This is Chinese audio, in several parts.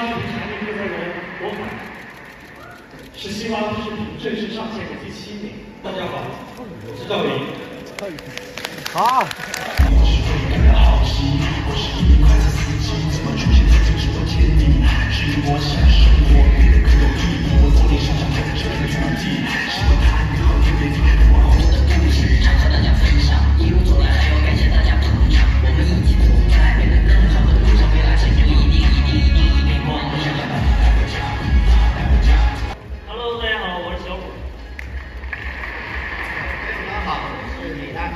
平常的工作人我反，是希望视频正式上线的第7年。 大家好，我是赵云。 好。 我是最感到好奇，我是一名快餐司机，怎么出现在这是我天地？是因我想生活变得更有意义，我昨天身上跟着的足迹，希望它越好越美丽。我后面的故事，常和大家分享，一路走来还要感谢大家捧场，我们一起同在，变得更好的路上，未来前途一定一片光。我想要带回家，带回家。 Hello， 大家好，我是小虎。 大家好，我是李诞。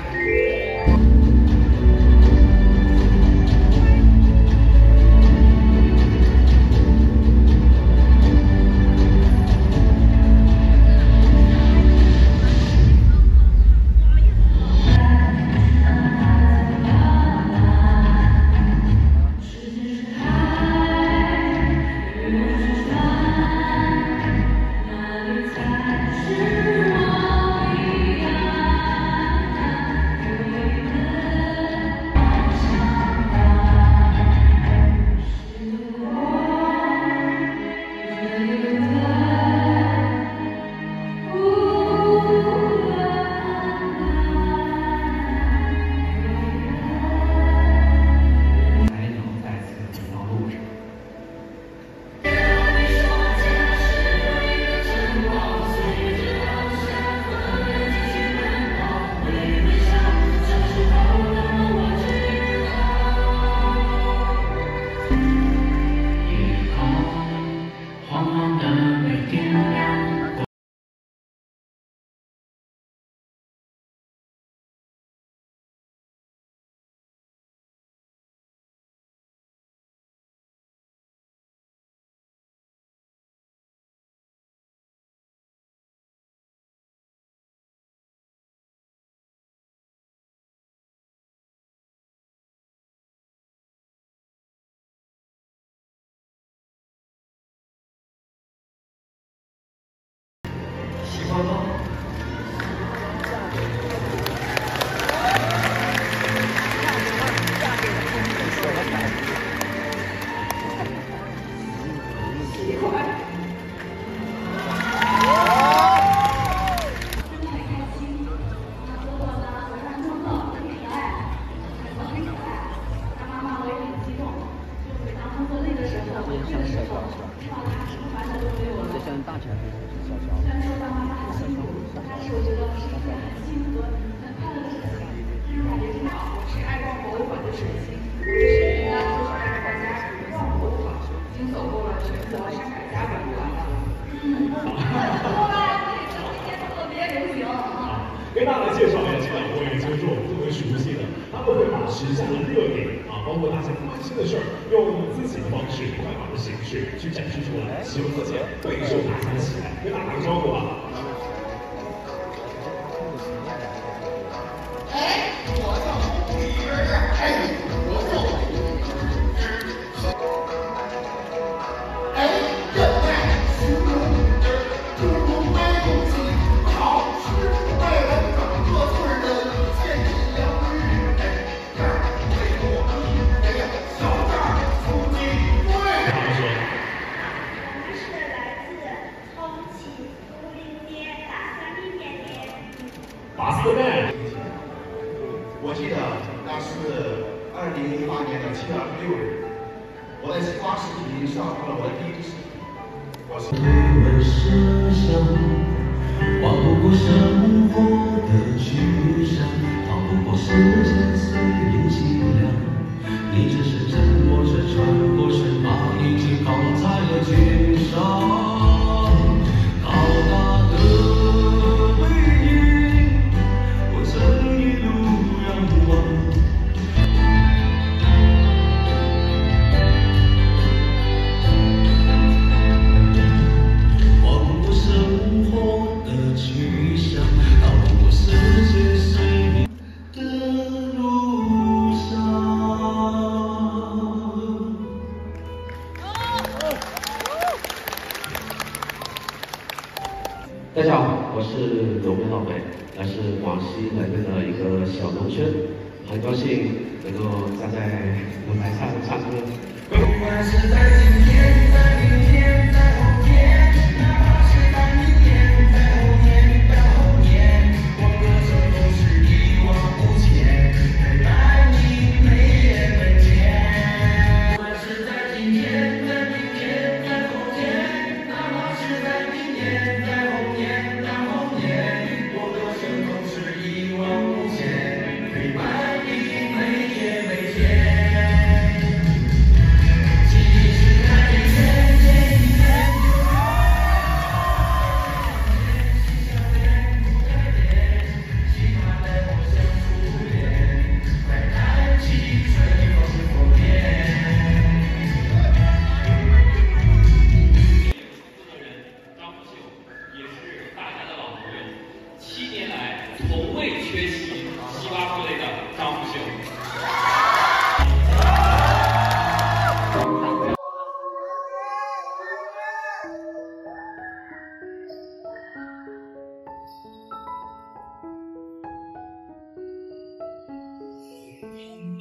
喜欢吗？ 喜欢。真的很开心，哥哥呢早上工作很可爱，我很可爱，他妈妈我也很激动，就每当工作累的时候，我累的时候，知道他什么烦恼都没有了。虽然说当妈妈很辛苦，但是我觉得是一件很幸福、很快乐的事情。感觉真好，我是爱逛博物馆的水星，我这视频呢就是带着大家逛博物馆，已经走过了全国300家馆了。今天特别流行啊！ 跟大家介绍一下这两位，就是我们特别熟悉的，他们会把时下的热点啊，包括大家关心的事儿，用自己的方式、快板的形式去展示出来，希望大家备受大家喜爱。跟大家打个招呼吧。 我记得那是2008年的7月26日，我在新华视频上播了我的第一支视频。我是推问设想，划不过生活的去向，逃不过时间岁月凄凉。你只是沉默着穿过身旁，已经靠在了肩上。高大的背影，我曾一路仰望。划不过生活的去向，逃不过时间岁月的路上。 大家好，我是罗明老北，来自广西那边的一个小农村，很高兴能够站在舞台上唱歌。 不管是在今天。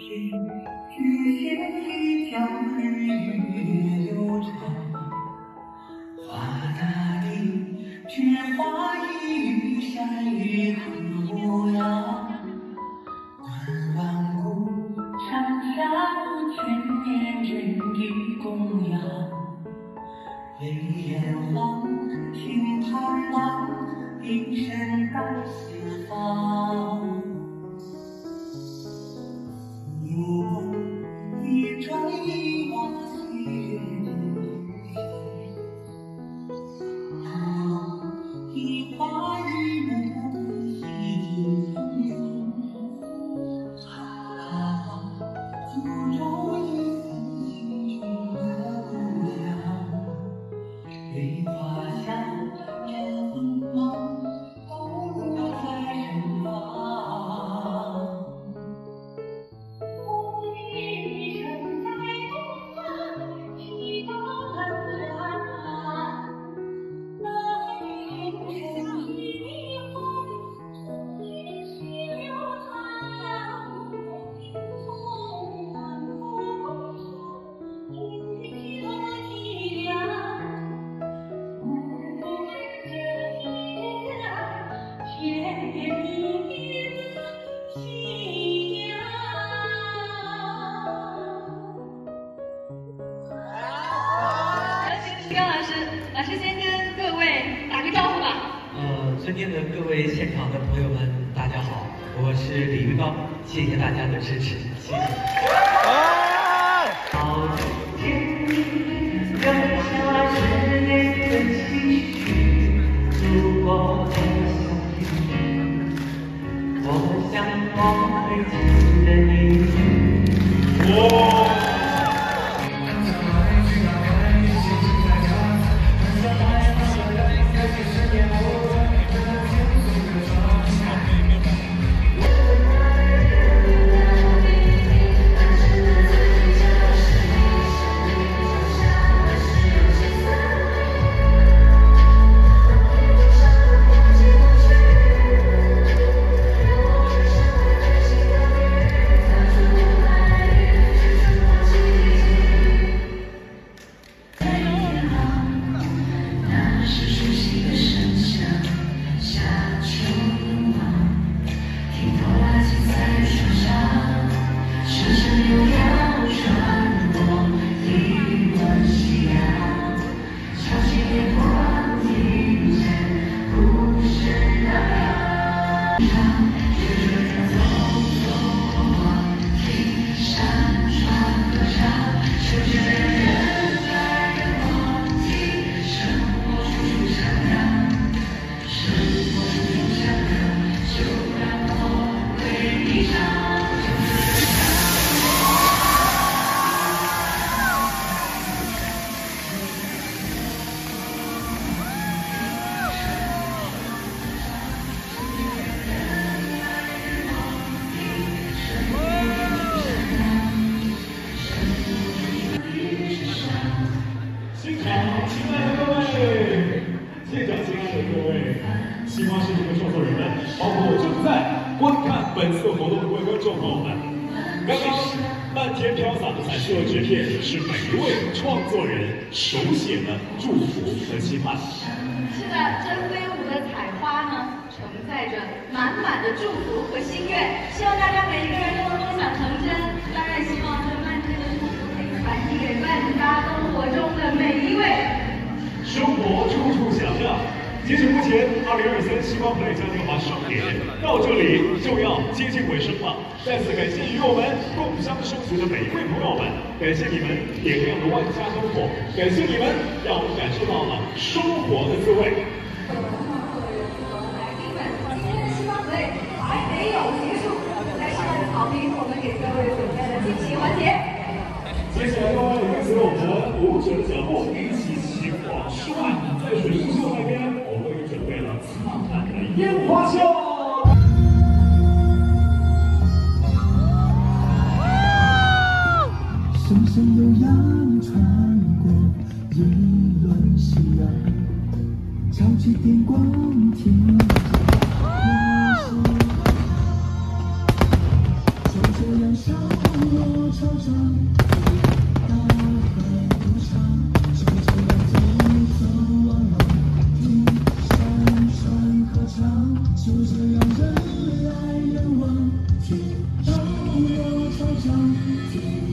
遇见一条日月流长，花大地却化一山一河模样。观万古长啸，千年人的供养。泪眼望，心盼望，一生在四方。如梦一转一往岁月的流水，如梦一花一木一风，祖宗一份心中的姑娘，为花香人梦都入在身旁。 老师先跟各位打个招呼吧。 尊敬的各位现场的朋友们，大家好，我是李玉刚，谢谢大家的支持，谢谢。好天留下10年的期许，如果在相遇，我想我会记得你。 西瓜视频的创作人们，包括正在观看本次活动的各位观众朋友们，刚刚漫天飘洒的彩色纸片是每一位创作人手写的祝福和期盼。 是的，这飞舞的彩花呢，承载着满满的祝福和心愿，希望大家每一个人都能梦想成真。当然，希望这漫天的祝福可以传递给万家生活中的每一位。 生活处处响亮。截止目前，2023西瓜 Play 嘉年华盛典到这里就要接近尾声了。再次感谢与我们共襄盛举的每一位朋友们，感谢你们点亮了万家灯火，感谢你们让我们感受到了生活的滋味。 来宾们，今天的西瓜 Play 还没有结束，在上草坪我们给各位准备了惊喜环节。 接下来，各位跟随我们舞者的脚步，一起前往室外，在水库秀那边，我们准备了灿烂的烟花秀。 深深有阳穿过一轮夕阳，敲起电光天就这样相遇。 人来人往，天让我操场。